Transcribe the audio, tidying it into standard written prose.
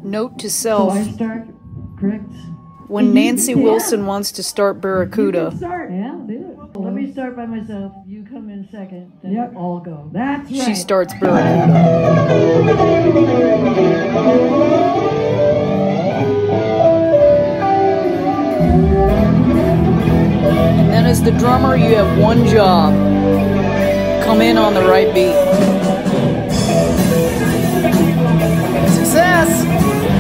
Note to So self, I start, correct? when Nancy Wilson wants to start Barracuda, Start. Yeah, do it. Let me start by myself. You come in second, then we'll all go. That's right. she starts Barracuda. And then as the drummer, you have one job. Come in on the right beat. Success!